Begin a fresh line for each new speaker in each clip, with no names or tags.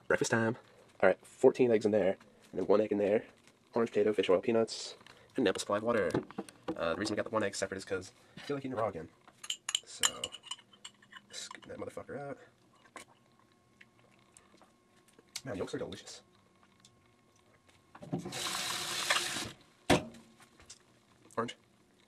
Breakfast time. Alright, 14 eggs in there, and then 1 egg in there, orange potato, fish oil, peanuts, and an ample supply of water. The reason we got the 1 egg separate is because I feel like eating raw again. So, scoop that motherfucker out. Man, yolks are delicious. Orange.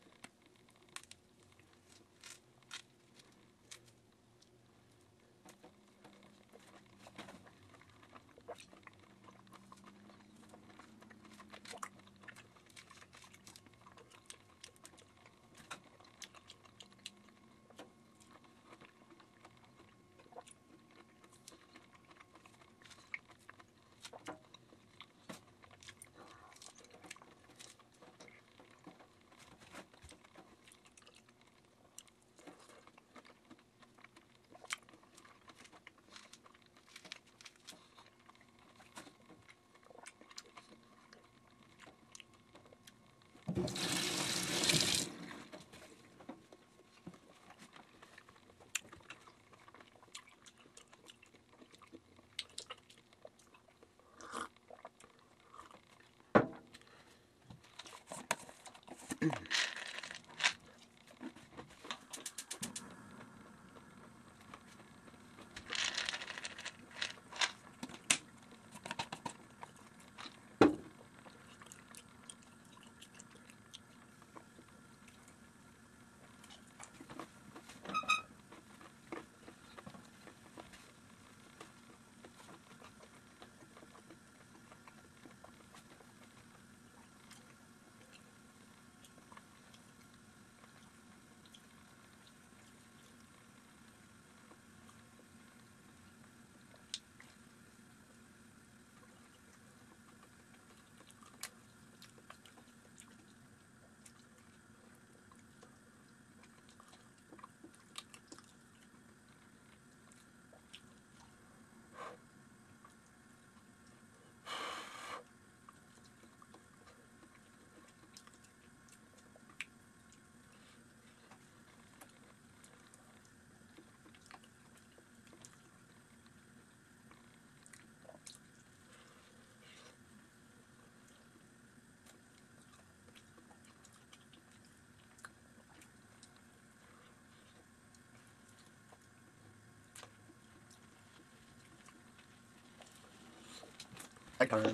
Egg time.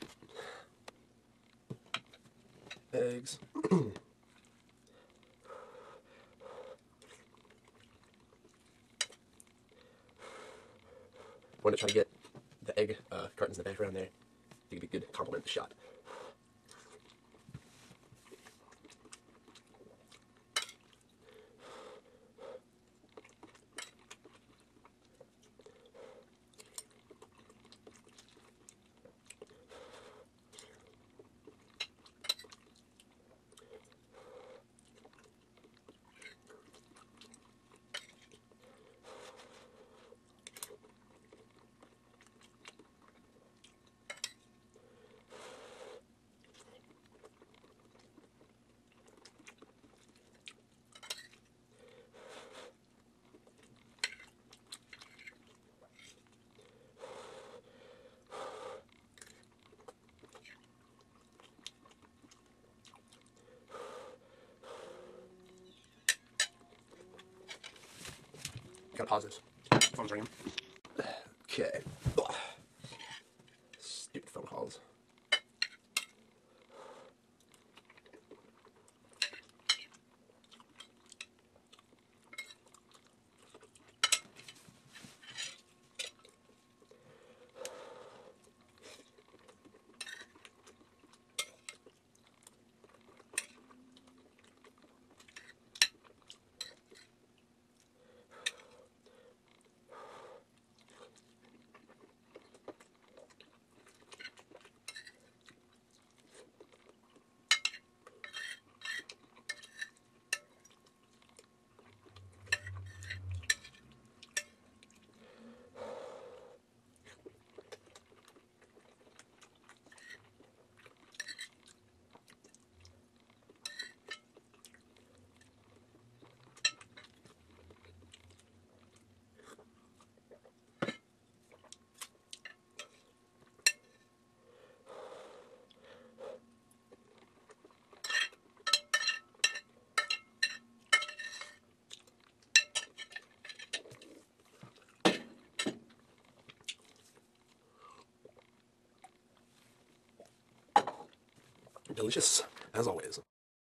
Eggs. Want to try to get the egg cartons in the background there. I think it'd be a good compliment to the shot. Gotta pause this. Phone's ringing. Okay. Stupid phone calls. delicious, as always.